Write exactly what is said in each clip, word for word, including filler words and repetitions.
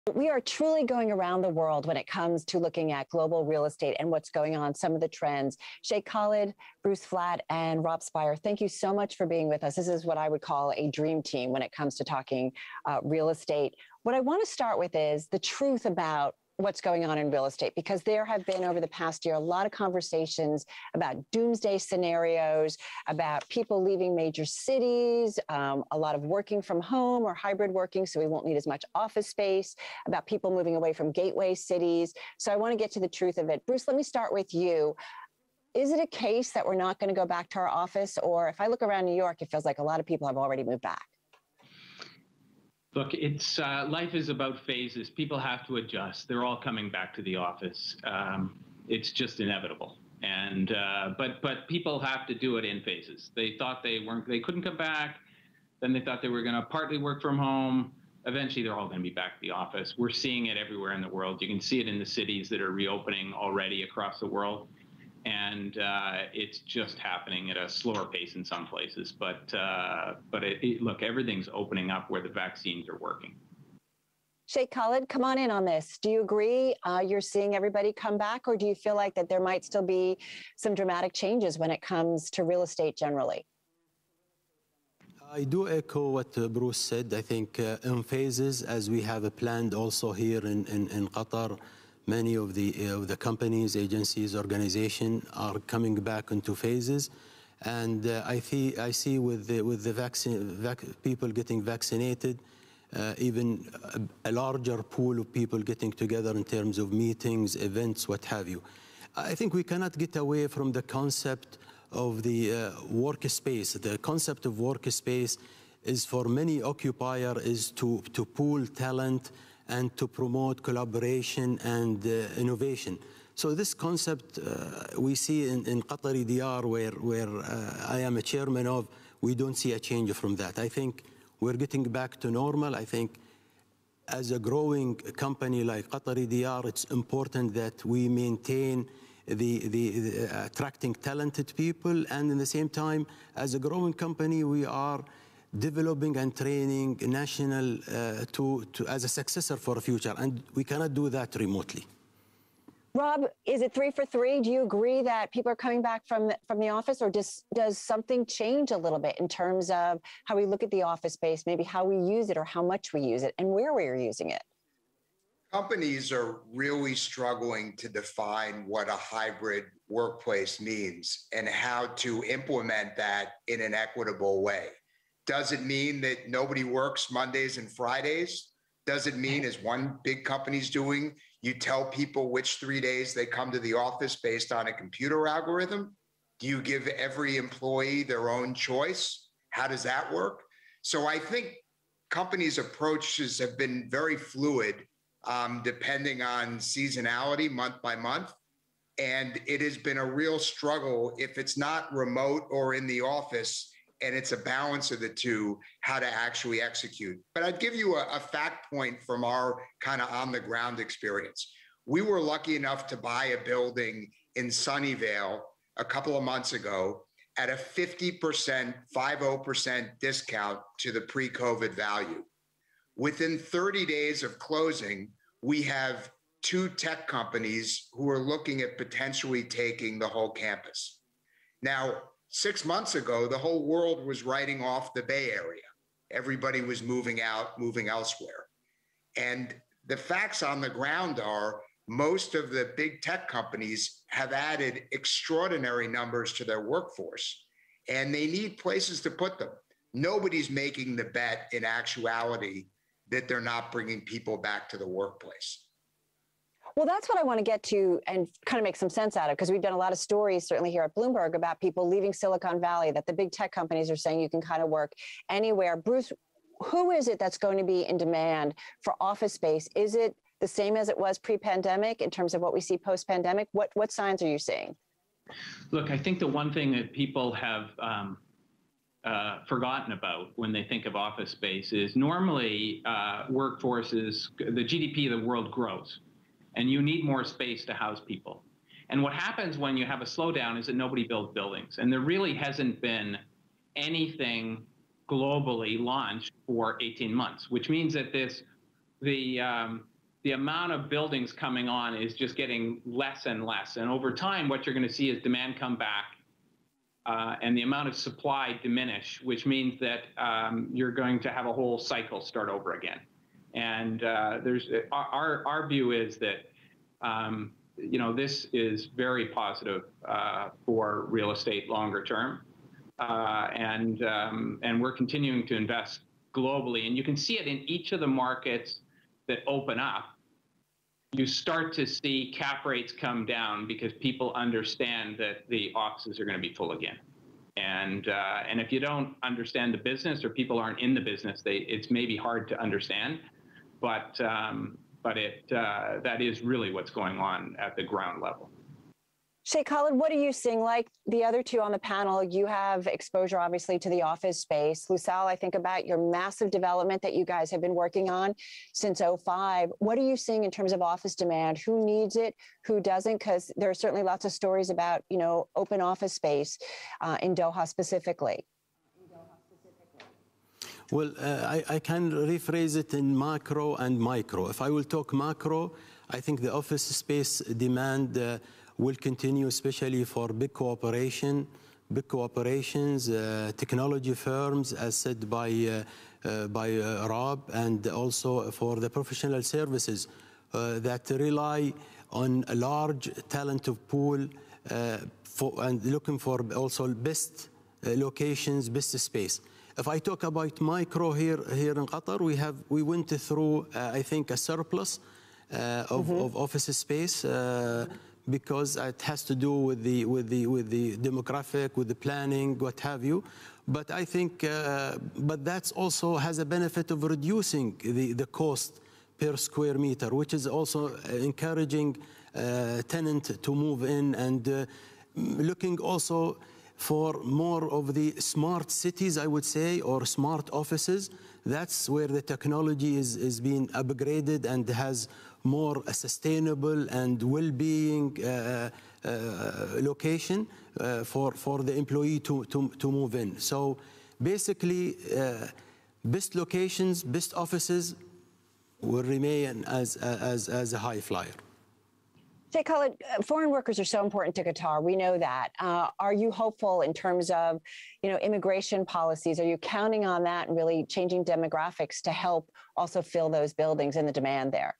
We are truly going around the world when it comes to looking at global real estate and what's going on, some of the trends. Sheikh Khalid, Bruce Flatt, and Rob Speyer, thank you so much for being with us. This is what I would call a dream team when it comes to talking uh, real estate. What I want to start with is the truth about what's going on in real estate, because there have been over the past year a lot of conversations about doomsday scenarios, about people leaving major cities, um, a lot of working from home or hybrid working, so we won't need as much office space, about people moving away from gateway cities. So I want to get to the truth of it. Bruce, let me start with you. Is it a case that we're not going to go back to our office? Or if I look around New York, it feels like a lot of people have already moved back. Look, it's uh, life is about phases. People have to adjust. They're all coming back to the office. Um, it's just inevitable. And uh, but but people have to do it in phases. They thought they weren't, they couldn't come back. Then they thought they were going to partly work from home. Eventually, they're all going to be back to the office. We're seeing it everywhere in the world. You can see it in the cities that are reopening already across the world. And uh, it's just happening at a slower pace in some places. But uh, but it, it, look, everything's opening up where the vaccines are working. Sheikh Khalid, come on in on this. Do you agree uh, you're seeing everybody come back, or do you feel like that there might still be some dramatic changes when it comes to real estate generally? I do echo what uh, Bruce said. I think uh, in phases, as we have planned also here in, in, in Qatar, many of the, uh, the companies, agencies, organizations are coming back into phases. And uh, I, see, I see with the, with the vaccine, vac people getting vaccinated, uh, even a, a larger pool of people getting together in terms of meetings, events, what have you. I think we cannot get away from the concept of the uh, workspace. The concept of workspace is for many occupier is to, to pool talent and to promote collaboration and uh, innovation. So this concept uh, we see in, in Qatari Diar, where, where uh, I am a chairman of, we don't see a change from that. I think we're getting back to normal. I think as a growing company like Qatari Diar, it's important that we maintain the, the, the attracting talented people, and in the same time, as a growing company, we are developing and training national uh, to, to as a successor for the future, and we cannot do that remotely. Rob, is it three for three? Do you agree that people are coming back from from the office, or does does something change a little bit in terms of how we look at the office space, maybe how we use it or how much we use it and where we are using it? Companies are really struggling to define what a hybrid workplace means and how to implement that in an equitable way. Does it mean that nobody works Mondays and Fridays? Does it mean, as one big company's doing, you tell people which three days they come to the office based on a computer algorithm? Do you give every employee their own choice? How does that work? So I think companies' approaches have been very fluid, um, depending on seasonality month by month. And it has been a real struggle if it's not remote or in the office, and it's a balance of the two, how to actually execute. But I'd give you a, a fact point from our kind of on-the-ground experience. We were lucky enough to buy a building in Sunnyvale a couple of months ago at a fifty percent, fifty percent discount to the pre-COVID value. Within thirty days of closing, we have two tech companies who are looking at potentially taking the whole campus. Now, six months ago, the whole world was writing off the Bay Area. Everybody was moving out, moving elsewhere. And the facts on the ground are most of the big tech companies have added extraordinary numbers to their workforce, and they need places to put them. Nobody's making the bet in actuality that they're not bringing people back to the workplace. Well, that's what I want to get to and kind of make some sense out of, because we've done a lot of stories, certainly here at Bloomberg, about people leaving Silicon Valley, that the big tech companies are saying you can kind of work anywhere. Bruce, who is it that's going to be in demand for office space? Is it the same as it was pre-pandemic in terms of what we see post-pandemic? What, what signs are you seeing? Look, I think the one thing that people have um, uh, forgotten about when they think of office space is normally uh, workforces, the G D P of the world grows, and you need more space to house people. And what happens when you have a slowdown is that nobody builds buildings. And there really hasn't been anything globally launched for eighteen months, which means that this, the, um, the amount of buildings coming on is just getting less and less. And over time, what you're going to see is demand come back uh, and the amount of supply diminish, which means that um, you're going to have a whole cycle start over again. And uh, there's our, our view is that, um, you know, this is very positive uh, for real estate longer term. Uh, and, um, and we're continuing to invest globally. And you can see it in each of the markets that open up. You start to see cap rates come down because people understand that the offices are going to be full again. And uh, and if you don't understand the business or people aren't in the business, they it's maybe hard to understand. But um, but it uh, that is really what's going on at the ground level. Sheikh Khalid, what are you seeing? Like the other two on the panel, you have exposure, obviously, to the office space. Lusal, I think about your massive development that you guys have been working on since oh five. What are you seeing in terms of office demand? Who needs it? Who doesn't? Because there are certainly lots of stories about, you know, open office space uh, in Doha specifically. Well, uh, I, I can rephrase it in macro and micro. If I will talk macro, I think the office space demand uh, will continue, especially for big cooperation, big cooperations, uh, technology firms, as said by uh, uh, by uh, Rob, and also for the professional services uh, that rely on a large talent pool uh, for, and looking for also best uh, locations, best space. If I talk about micro here here in Qatar, we have we went through uh, I think a surplus uh, of, mm-hmm. of office space. Uh, because it has to do with the with the with the demographic, with the planning, what have you. But I think, uh, but that's also has a benefit of reducing the the cost per square meter, which is also encouraging uh, tenant to move in and uh, looking also for more of the smart cities, I would say, or smart offices. That's where the technology is is being upgraded and has more a sustainable and well-being uh, uh, location uh, for for the employee to, to to move in. So basically, uh, best locations, best offices will remain as as as a high flyer. Sheikh Khalid, foreign workers are so important to Qatar. We know that. Uh, are you hopeful in terms of, you know, immigration policies? Are you counting on that and really changing demographics to help also fill those buildings and the demand there?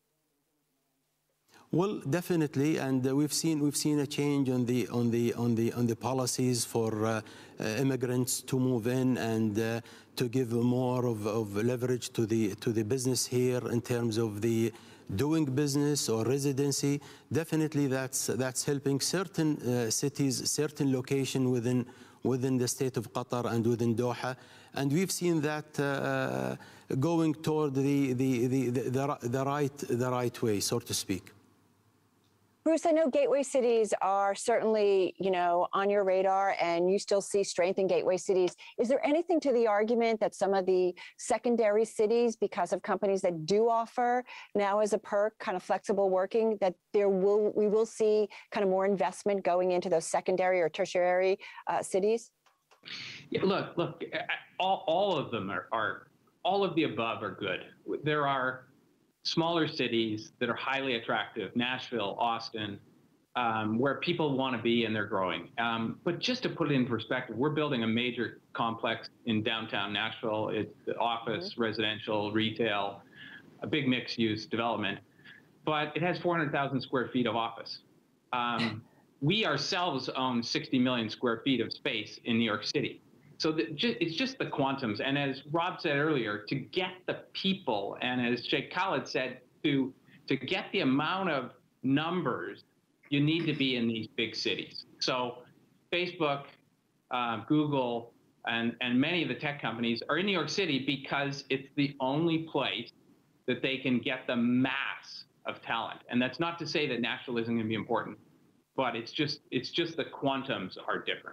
Well, definitely, and uh, we've seen we've seen a change on the on the on the on the policies for uh, uh, immigrants to move in and uh, to give more of, of leverage to the to the business here in terms of the doing business or residency. Definitely, that's that's helping certain uh, cities, certain location within within the state of Qatar and within Doha, and we've seen that uh, going toward the the, the the the the right the right way, so to speak. Bruce, I know gateway cities are certainly, you know, on your radar, and you still see strength in gateway cities. Is there anything to the argument that some of the secondary cities, because of companies that do offer now as a perk kind of flexible working, that there will we will see kind of more investment going into those secondary or tertiary uh, cities? Yeah, look, look, all, all of them are, are, all of the above are good. There are smaller cities that are highly attractive, Nashville, Austin, um, where people want to be and they're growing. Um, but just to put it in perspective, we're building a major complex in downtown Nashville. It's office, mm-hmm. residential, retail, a big mixed-use development, but it has four hundred thousand square feet of office. Um, we ourselves own sixty million square feet of space in New York City. So the, just, it's just the quantums. And as Rob said earlier, to get the people, and as Sheikh Khalid said, to, to get the amount of numbers, you need to be in these big cities. So Facebook, uh, Google, and, and many of the tech companies are in New York City because it's the only place that they can get the mass of talent. And that's not to say that Nashville isn't going to be important, but it's just, it's just the quantums are different.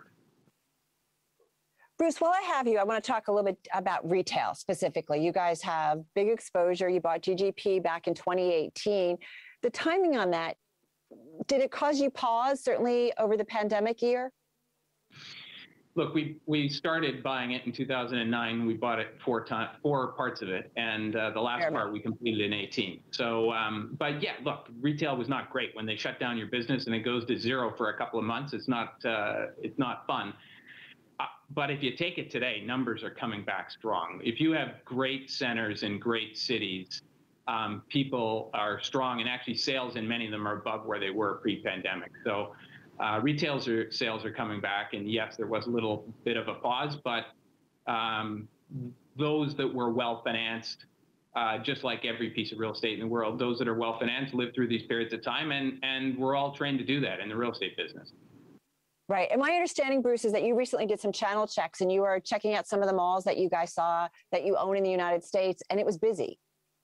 Bruce, while I have you, I want to talk a little bit about retail specifically. You guys have big exposure. You bought G G P back in twenty eighteen. The timing on that, did it cause you pause, certainly over the pandemic year? look, we we started buying it in two thousand nine. We bought it four times, four parts of it, and uh, the last part we completed in eighteen. So, um, but yeah, look, retail was not great when they shut down your business and it goes to zero for a couple of months. It's not uh, it's not fun. Uh, but if you take it today, numbers are coming back strong. If you have great centers in great cities, um, people are strong, and actually sales in many of them are above where they were pre-pandemic. So uh, retail are, sales are coming back, and yes, there was a little bit of a pause, but um, those that were well-financed, uh, just like every piece of real estate in the world, those that are well-financed live through these periods of time, and, and we're all trained to do that in the real estate business. Right. And my understanding, Bruce, is that you recently did some channel checks and you were checking out some of the malls that you guys saw that you own in the United States, and it was busy.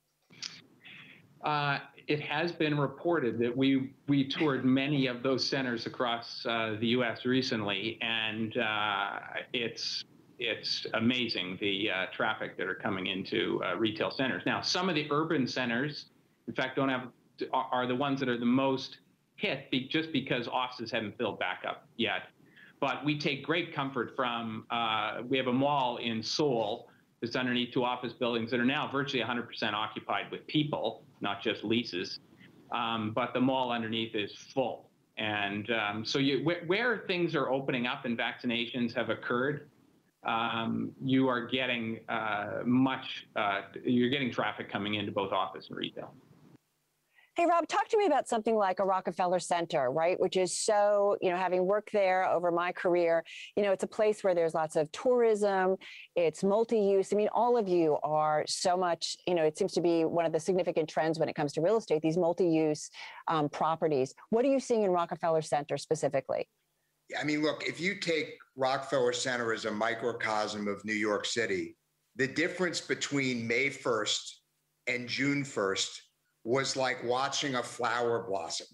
Uh, it has been reported that we we toured many of those centers across uh, the U S recently, and uh, it's it's amazing the uh, traffic that are coming into uh, retail centers. Now, some of the urban centers, in fact, don't have are the ones that are the most hit be, just because offices haven't filled back up yet. But we take great comfort from, uh, we have a mall in Seoul that's underneath two office buildings that are now virtually one hundred percent occupied with people, not just leases. Um, but the mall underneath is full. And um, so you, where, where things are opening up and vaccinations have occurred, um, you are getting uh, much, uh, you're getting traffic coming into both office and retail. Hey, Rob, talk to me about something like a Rockefeller Center, right? Which is so, you know, having worked there over my career, you know, it's a place where there's lots of tourism, it's multi-use. I mean, all of you are so much, you know, it seems to be one of the significant trends when it comes to real estate, these multi-use um, properties. What are you seeing in Rockefeller Center specifically? Yeah, I mean, look, if you take Rockefeller Center as a microcosm of New York City, the difference between May first and June first was like watching a flower blossom.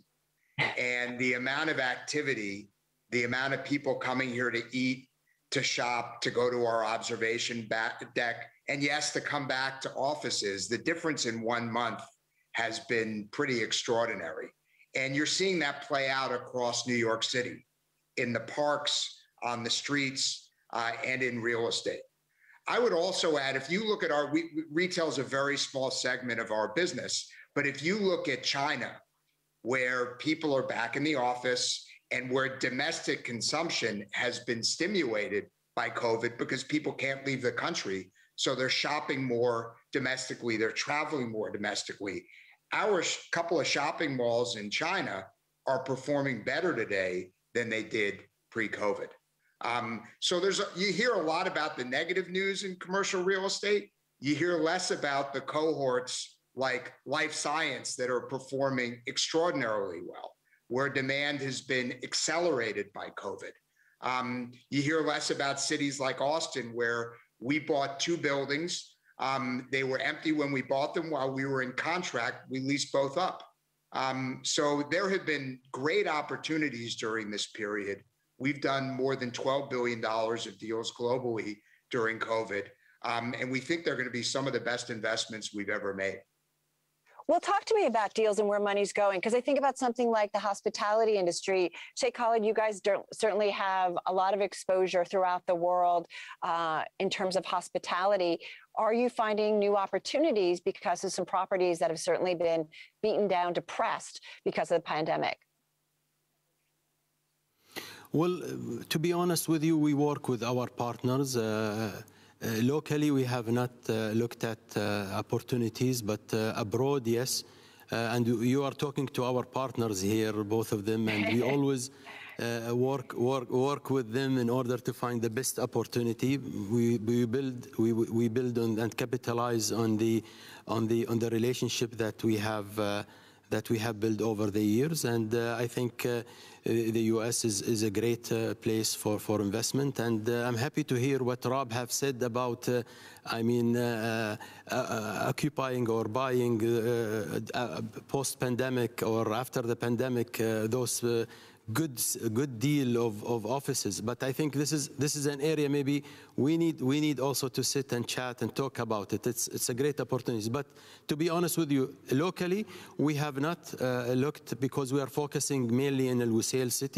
And the amount of activity, the amount of people coming here to eat, to shop, to go to our observation back deck, and yes, to come back to offices, the difference in one month has been pretty extraordinary. And you're seeing that play out across New York City, in the parks, on the streets, uh, and in real estate. I would also add, if you look at our, we, retail is a very small segment of our business, but if you look at China, where people are back in the office and where domestic consumption has been stimulated by COVID because people can't leave the country, so they're shopping more domestically, they're traveling more domestically. Our sh- couple of shopping malls in China are performing better today than they did pre-COVID. Um, so there's a, you hear a lot about the negative news in commercial real estate. You hear less about the cohorts like life science that are performing extraordinarily well, where demand has been accelerated by COVID. Um, you hear less about cities like Austin, where we bought two buildings. Um, they were empty when we bought them. While we were in contract, we leased both up. Um, so there have been great opportunities during this period. We've done more than twelve billion dollars of deals globally during COVID. Um, and we think they're going to be some of the best investments we've ever made. Well, talk to me about deals and where money's going, because I think about something like the hospitality industry. Sheikh Khalid, you guys don't, certainly have a lot of exposure throughout the world uh, in terms of hospitality. Are you finding new opportunities because of some properties that have certainly been beaten down, depressed because of the pandemic? Well, to be honest with you, we work with our partners. Uh, Uh, locally, we have not uh, looked at uh, opportunities, but uh, abroad, yes. Uh, and you are talking to our partners here, both of them, and we always uh, work work work with them in order to find the best opportunity. We we build we we build on and capitalize on the on the on the relationship that we have uh, that we have built over the years, and uh, I think. Uh, The U S is, is a great uh, place for, for investment, and uh, I'm happy to hear what Rob have said about, uh, I mean, uh, uh, uh, occupying or buying uh, uh, post-pandemic or after the pandemic uh, those uh, good good deal of, of offices. But I think this is this is an area maybe we need we need also to sit and chat and talk about it. It's it's a great opportunity. But to be honest with you, locally we have not uh, looked because we are focusing mainly in Al Wasail city.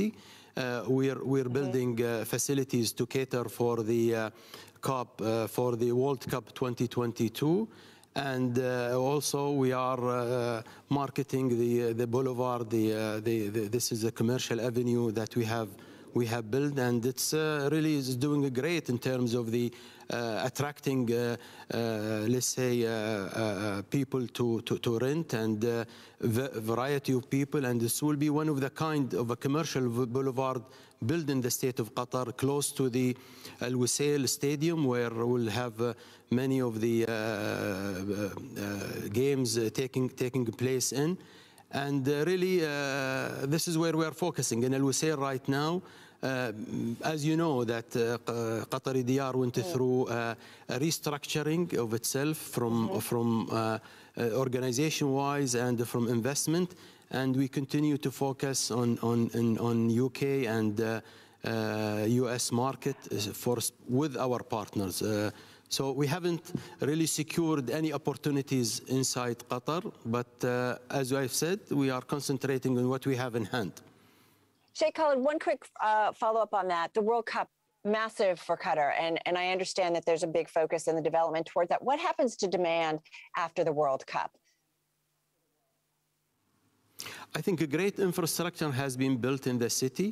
Uh, we're we're Mm-hmm. building uh, facilities to cater for the uh, COP uh, for the World Cup twenty twenty-two. And uh, also we are uh, marketing the the boulevard. The, uh, the, the this is a commercial avenue that we have we have built, and it's uh, really is doing great in terms of the uh, attracting, uh, uh, let's say, uh, uh, people to, to to rent, and uh, variety of people. And this will be one of the kind of a commercial boulevard built in the state of Qatar, close to the Al Wassail Stadium, where we'll have uh, many of the uh, uh, games uh, taking taking place in. And uh, really, uh, this is where we are focusing in Al Wassail right now. Uh, as you know, that uh, Qatari Diar went through uh, a restructuring of itself from mm-hmm. from uh, uh, organization-wise and from investment, and we continue to focus on on on, on U K and uh, uh, U S market for with our partners. Uh, So we haven't really secured any opportunities inside Qatar, but uh, as I've said, we are concentrating on what we have in hand. Sheikh Khalid, one quick uh, follow-up on that. The World Cup, massive for Qatar, and, and I understand that there's a big focus in the development towards that. What happens to demand after the World Cup? I think a great infrastructure has been built in the city,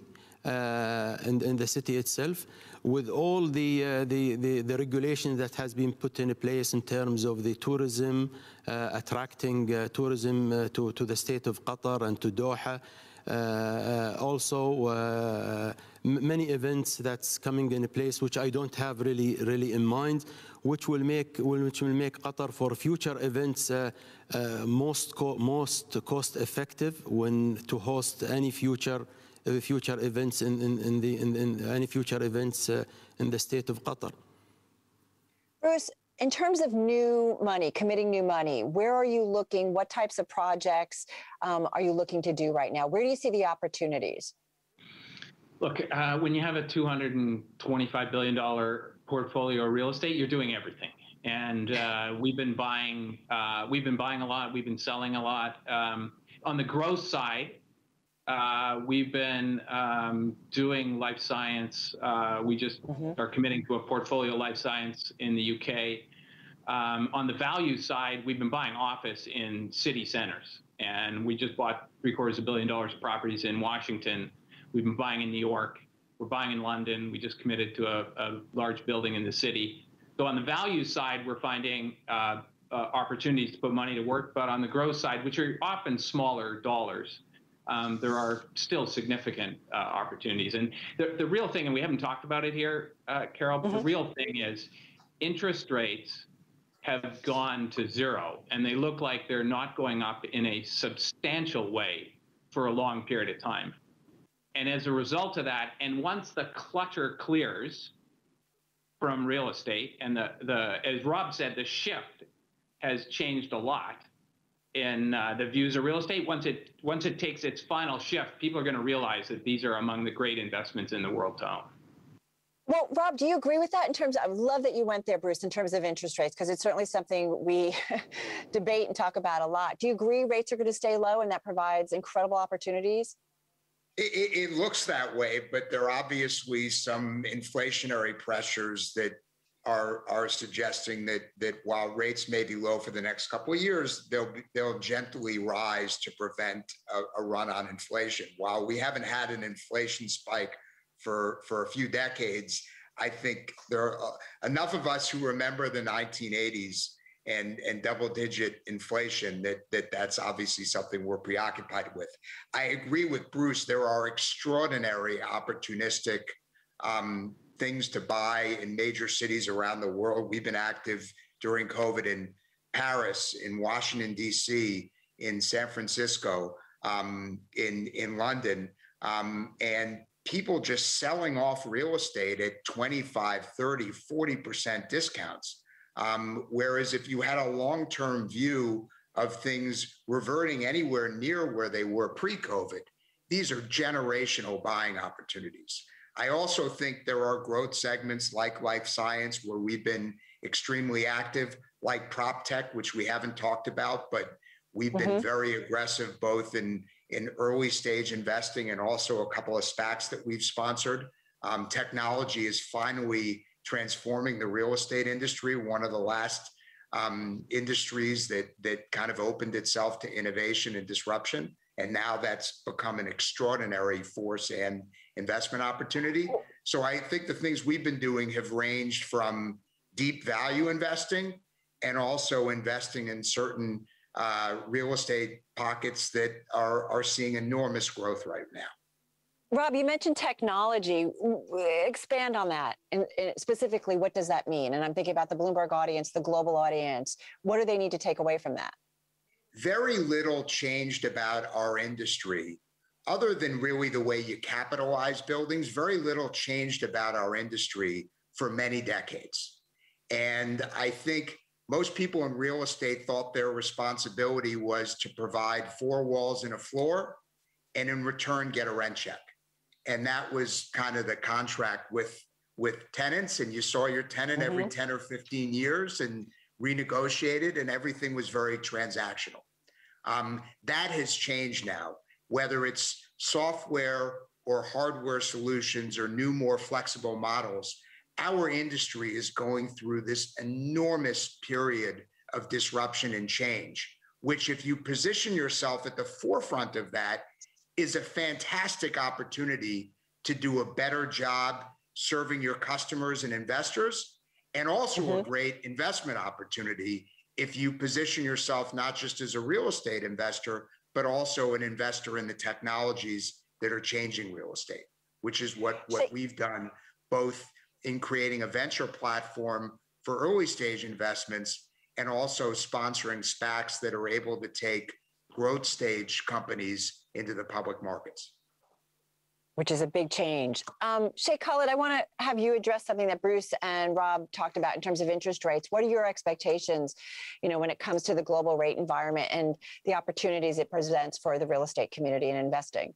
uh, in, in the city itself, with all the, uh, the, the, the regulation that has been put in place in terms of the tourism, uh, attracting uh, tourism uh, to, to the state of Qatar and to Doha. Uh, uh, also, uh, many events that's coming in place, which I don't have really, really in mind, which will make, which will make Qatar for future events uh, uh, most, co most cost effective when to host any future Uh, future events in, in, in the in, in any future events uh, in the state of Qatar. Bruce, in terms of new money, committing new money, where are you looking? What types of projects um, are you looking to do right now? Where do you see the opportunities? Look, uh, when you have a two hundred twenty-five billion dollar portfolio of real estate, you're doing everything. And uh, we've been buying, uh, we've been buying a lot. We've been selling a lot. Um, on the growth side, Uh, we've been um, doing life science. Uh, we just mm-hmm. are committing to a portfolio of life science in the U K. Um, on the value side, we've been buying office in city centers. And we just bought three quarters of a billion dollars of properties in Washington. We've been buying in New York. We're buying in London. We just committed to a, a large building in the city. So on the value side, we're finding uh, uh, opportunities to put money to work. But on the growth side, which are often smaller dollars, Um, there are still significant uh, opportunities. And the, the real thing, and we haven't talked about it here, uh, Carol, mm-hmm. the real thing is interest rates have gone to zero, and they look like they're not going up in a substantial way for a long period of time. And as a result of that, and once the clutter clears from real estate, and the, the as Rob said, the shift has changed a lot in uh, the views of real estate. Once it once it takes its final shift, people are going to realize that these are among the great investments in the world to own. Well, Rob, do you agree with that in terms of, I love that you went there, Bruce, in terms of interest rates, because it's certainly something we debate and talk about a lot. Do you agree rates are going to stay low and that provides incredible opportunities? It, it, it looks that way, but there are obviously some inflationary pressures that Are, are suggesting that that while rates may be low for the next couple of years, they'll be, they'll gently rise to prevent a, a run on inflation. While we haven't had an inflation spike for for a few decades, I think there are uh, enough of us who remember the nineteen eighties and and double digit inflation that that that's obviously something we're preoccupied with. I agree with Bruce. There are extraordinary opportunistic Um, things to buy in major cities around the world. We've been active during COVID in Paris, in Washington, D C, in San Francisco, um, in, in London, um, and people just selling off real estate at twenty-five, thirty, forty percent discounts. Um, whereas if you had a long-term view of things reverting anywhere near where they were pre-COVID, these are generational buying opportunities. I also think there are growth segments like life science where we've been extremely active, like prop tech, which we haven't talked about, but we've mm-hmm. been very aggressive both in, in early stage investing and also a couple of SPACs that we've sponsored. Um, technology is finally transforming the real estate industry, one of the last um, industries that, that kind of opened itself to innovation and disruption. And now that's become an extraordinary force and investment opportunity. So I think the things we've been doing have ranged from deep value investing and also investing in certain uh, real estate pockets that are, are seeing enormous growth right now. Rob, you mentioned technology. Expand on that. And, and specifically, what does that mean? And I'm thinking about the Bloomberg audience, the global audience. What do they need to take away from that? Very little changed about our industry, other than really the way you capitalize buildings. Very little changed about our industry for many decades. And I think most people in real estate thought their responsibility was to provide four walls and a floor, and in return, get a rent check. And that was kind of the contract with, with tenants. And you saw your tenant mm-hmm. every ten or fifteen years and renegotiated, and everything was very transactional. Um, that has changed now, whether it's software or hardware solutions or new, more flexible models. Our industry is going through this enormous period of disruption and change, which if you position yourself at the forefront of that, is a fantastic opportunity to do a better job serving your customers and investors, and also mm-hmm. a great investment opportunity if you position yourself not just as a real estate investor, but also an investor in the technologies that are changing real estate, which is what, what we've done, both in creating a venture platform for early stage investments and also sponsoring SPACs that are able to take growth stage companies into the public markets. Which is a big change. Um, Sheikh Khalid, I want to have you address something that Bruce and Rob talked about in terms of interest rates. What are your expectations, you know, when it comes to the global rate environment and the opportunities it presents for the real estate community and investing?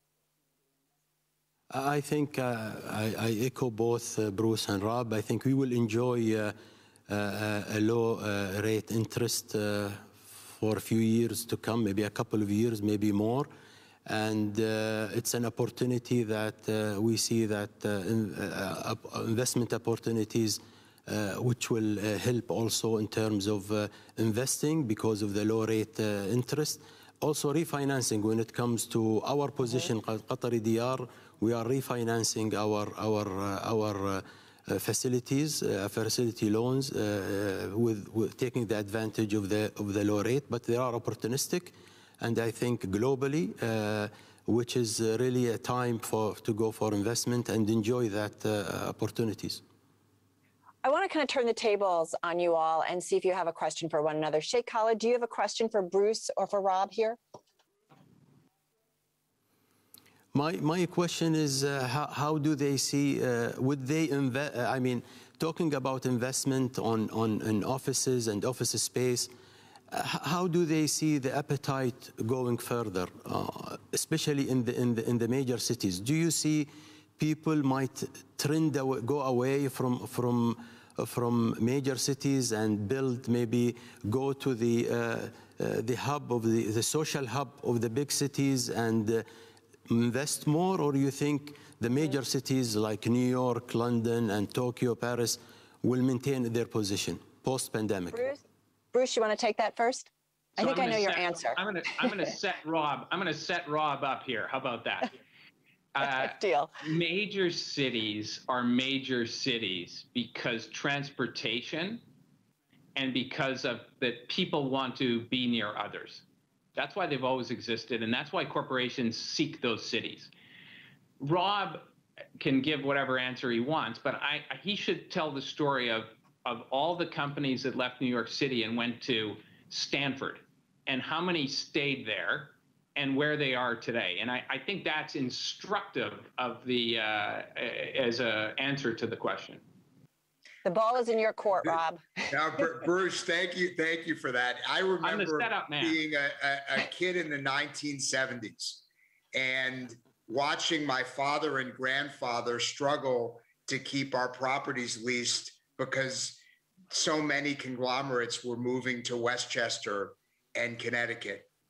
I think uh, I, I echo both uh, Bruce and Rob. I think we will enjoy uh, uh, a low uh, rate interest uh, for a few years to come, maybe a couple of years, maybe more. And uh, it's an opportunity that uh, we see that uh, in, uh, investment opportunities uh, which will uh, help also in terms of uh, investing because of the low rate uh, interest. Also refinancing when it comes to our position, Qatari Diar, we are refinancing our, our, uh, our uh, uh, facilities, uh, facility loans uh, with, with taking the advantage of the, of the low rate, but they are opportunistic. And I think globally, uh, which is uh, really a time for to go for investment and enjoy that uh, opportunities. I want to kind of turn the tables on you all and see if you have a question for one another. Sheikh Khalid, do you have a question for Bruce or for Rob here? My my question is, uh, how, how do they see, uh, would they invest, I mean, talking about investment on, on in offices and office space, how do they see the appetite going further, uh, especially in the, in the in the major cities? Do you see people might trend away, go away from from uh, from major cities and build, maybe go to the uh, uh, the hub of the the social hub of the big cities and uh, invest more, or you think the major cities like New York, London, and Tokyo, Paris will maintain their position post-pandemic? Bruce? Bruce, you want to take that first? I so think I know set, your answer. I'm going to I'm going to set Rob. I'm going to set Rob up here. How about that? Uh, Deal. Major cities are major cities because transportation and because of that people want to be near others. That's why they've always existed, and that's why corporations seek those cities. Rob can give whatever answer he wants, but I, he should tell the story of of all the companies that left New York City and went to Stanford and how many stayed there and where they are today. And I, I think that's instructive of the, uh, as an answer to the question. The ball is in your court, Rob. Now, Bruce, thank you. Thank you for that. I remember being a, a, a kid in the nineteen seventies and watching my father and grandfather struggle to keep our properties leased because so many conglomerates were moving to Westchester and Connecticut.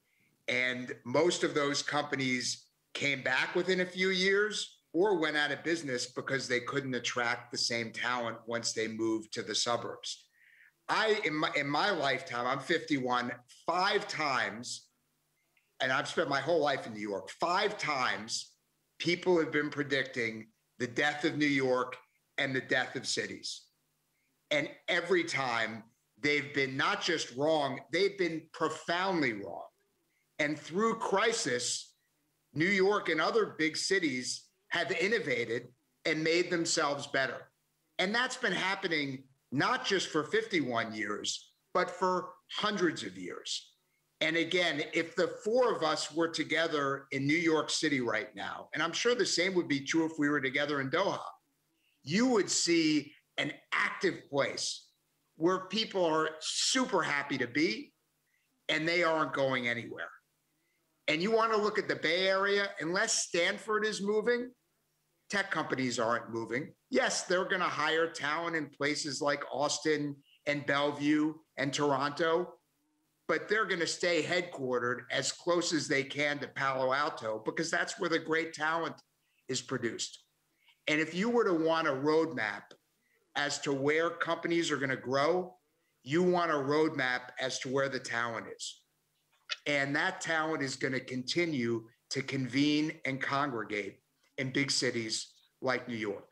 And most of those companies came back within a few years or went out of business because they couldn't attract the same talent once they moved to the suburbs. I, in my, in my lifetime, I'm fifty-one, five times, and I've spent my whole life in New York, five times people have been predicting the death of New York and the death of cities. And every time they've been not just wrong, they've been profoundly wrong. And through crisis, New York and other big cities have innovated and made themselves better. And that's been happening not just for fifty-one years, but for hundreds of years. And again, if the four of us were together in New York City right now, and I'm sure the same would be true if we were together in Doha, you would see an active place where people are super happy to be and they aren't going anywhere. And you want to look at the Bay Area, unless Stanford is moving, tech companies aren't moving. Yes, they're going to hire talent in places like Austin and Bellevue and Toronto, but they're going to stay headquartered as close as they can to Palo Alto because that's where the great talent is produced. And if you were to want a roadmap as to where companies are going to grow, you want a roadmap as to where the talent is. And that talent is going to continue to convene and congregate in big cities like New York.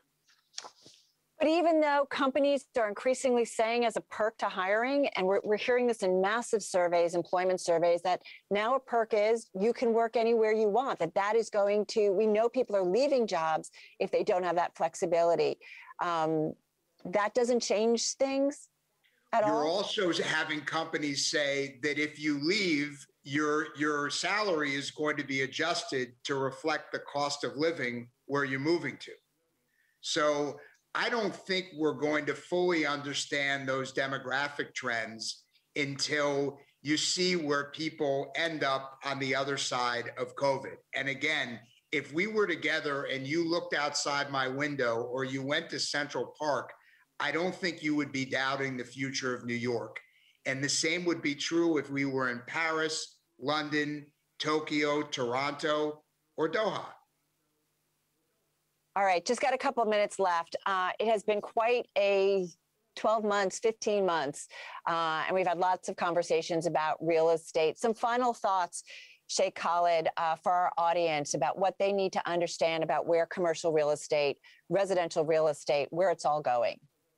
But even though companies are increasingly saying as a perk to hiring, and we're, we're hearing this in massive surveys, employment surveys, that now a perk is you can work anywhere you want, that that is going to, we know people are leaving jobs if they don't have that flexibility. Um, that doesn't change things at all? You're also having companies say that if you leave, your, your salary is going to be adjusted to reflect the cost of living where you're moving to. So I don't think we're going to fully understand those demographic trends until you see where people end up on the other side of COVID. And again, if we were together and you looked outside my window or you went to Central Park, I don't think you would be doubting the future of New York. And the same would be true if we were in Paris, London, Tokyo, Toronto, or Doha. All right, just got a couple of minutes left. Uh, it has been quite a twelve months, fifteen months, uh, and we've had lots of conversations about real estate. Some final thoughts, Sheikh Khalid, uh, for our audience about what they need to understand about where commercial real estate, residential real estate, where it's all going,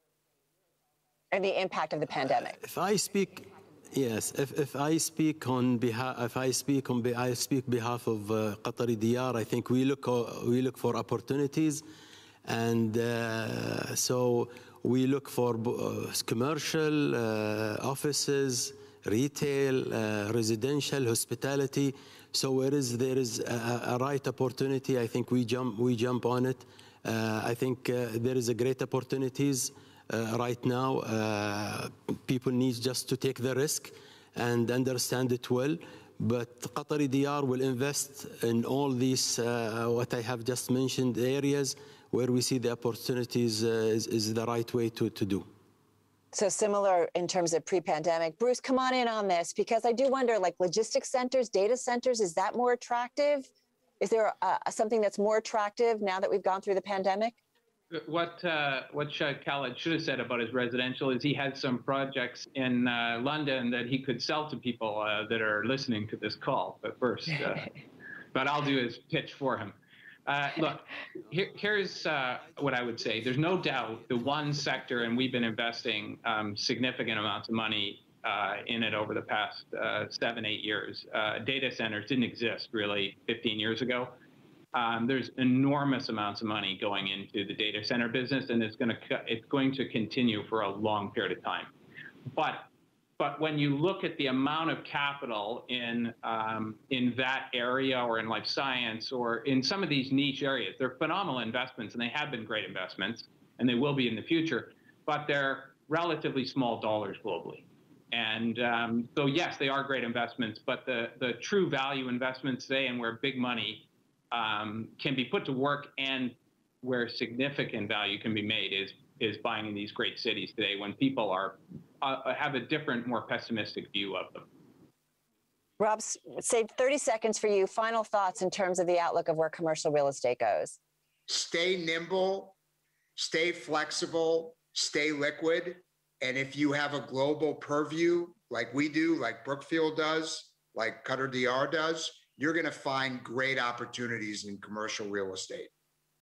and the impact of the pandemic. Uh, if I speak, yes, if, if I speak on behalf, if I speak on, I speak behalf of uh, Qatari Diar, I think we look uh, we look for opportunities, and uh, so we look for uh, commercial, uh, offices, retail, uh, residential, hospitality. So where is there is a, a right opportunity, I think we jump we jump on it. Uh, I think uh, there is a great opportunities. Uh, right now, uh, people need just to take the risk and understand it well. But Qatari Diar will invest in all these, uh, what I have just mentioned, areas where we see the opportunities uh, is, is the right way to, to do. So similar in terms of pre-pandemic. Bruce, come on in on this, because I do wonder, like logistics centers, data centers, is that more attractive? Is there uh, something that's more attractive now that we've gone through the pandemic? What uh, what Khalid should have said about his residential is he had some projects in uh, London that he could sell to people uh, that are listening to this call. But first, uh, but I'll do his pitch for him. Uh, look, here, here's uh, what I would say. There's no doubt the one sector, and we've been investing um, significant amounts of money uh, in it over the past uh, seven, eight years. Uh, data centers didn't exist really fifteen years ago. Um, there's enormous amounts of money going into the data center business, and it's going to it's going to continue for a long period of time. But but when you look at the amount of capital in um, in that area, or in life science, or in some of these niche areas, they're phenomenal investments, and they have been great investments, and they will be in the future. But they're relatively small dollars globally. And um, so yes, they are great investments, but the the true value investments today, and where big money Um, can be put to work and where significant value can be made is is buying in these great cities today, when people are uh, have a different, more pessimistic view of them. Rob, saved thirty seconds for you. Final thoughts in terms of the outlook of where commercial real estate goes. Stay nimble, stay flexible, stay liquid. And if you have a global purview like we do, like Brookfield does, like Qatar Diar does, you're going to find great opportunities in commercial real estate.